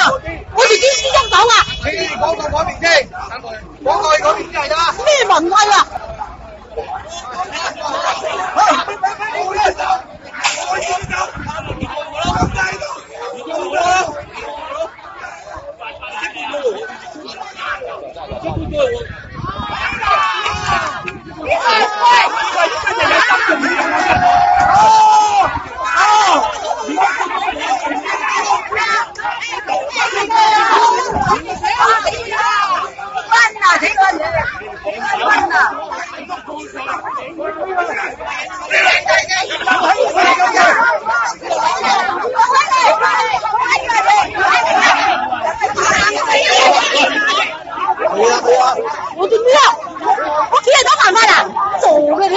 我哋點先喐到啊？ 你講到嗰邊先，講過去嗰邊先係啦。 咩文威啊？我做咩啊？我企喺度行翻啊！傻嘅你！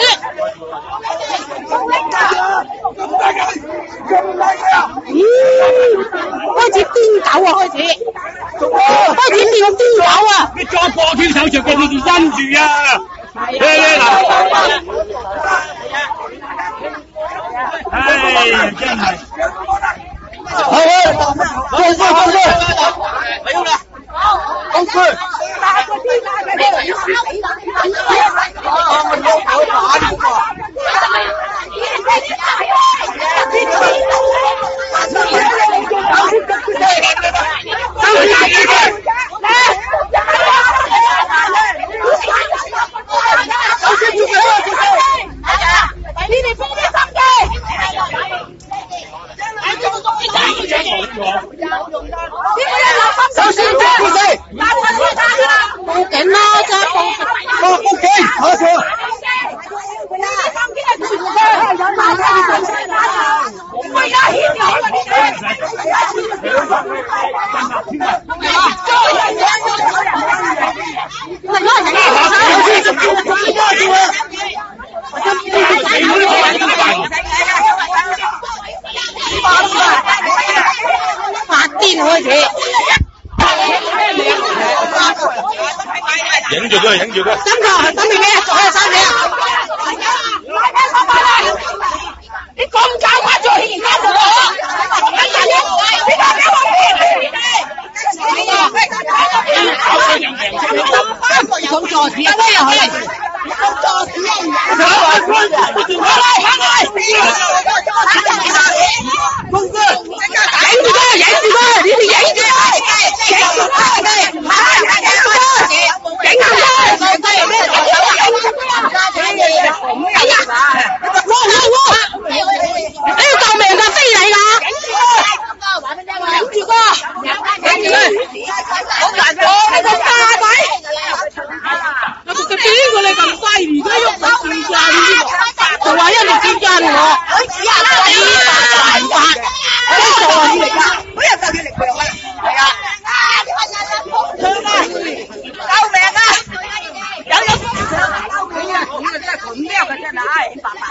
開始癲狗啊！開始變癲狗啊！ 你裝過天手着嘅你哋跟住啊！唉，真係。報警啦！真係報警！打錯！發癲開始。影住佢，影住佢。三個，等你咩？做咩三嘢？你咁搞乜做？而家做我？你講俾我聽。咁作死啊！咩又係？咁作死啊！公哥，影住佢，影住佢，你哋影住佢，影住佢，你要救命㗎，飛你㗎！影住個，影住佢，你個沙仔！邊個你咁犀利？而家喐到最震添喎，就話一力之震我，大法，呢個係嚟㗎，嗰日就要力量啊！係啊！救命啊！有咁真係咁咩嘅真係，白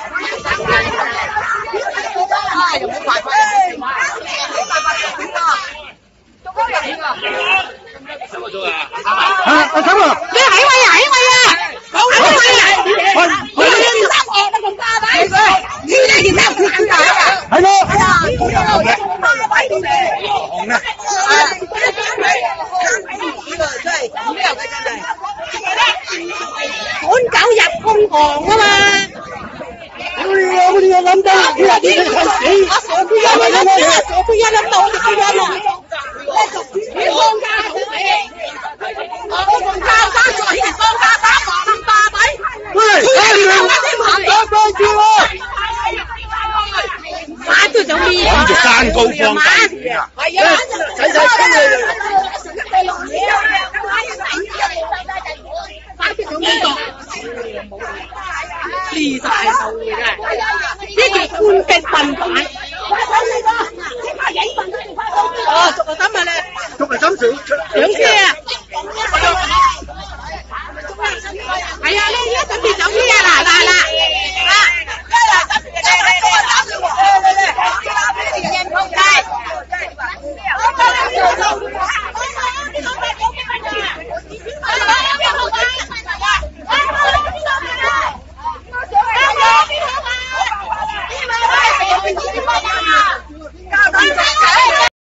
啊！又冇辦法，冇辦法點啊？做乜人啊？什麼做啊？什麼？你喺位啊？喺位啊？喺位啊？你件衫惡得咁大底，你呢件衫咁大啊？係咯。係啊。紅咩？真係咁咩嘅真係。趕狗入公堂啊嘛！我哋諗到，你話點解死？阿傻杯一啊，傻杯一諗到我哋杯一啊！你放假好未？我放假生在呢放假打麻咁霸底。喂，打翻住我！馬都想咩啊？諗住山高放低啊！係啊，睇睇先啊！黐晒數嘅真係，呢叫官逼笨蛋。哦，捉個心啊你！捉個心上車啊！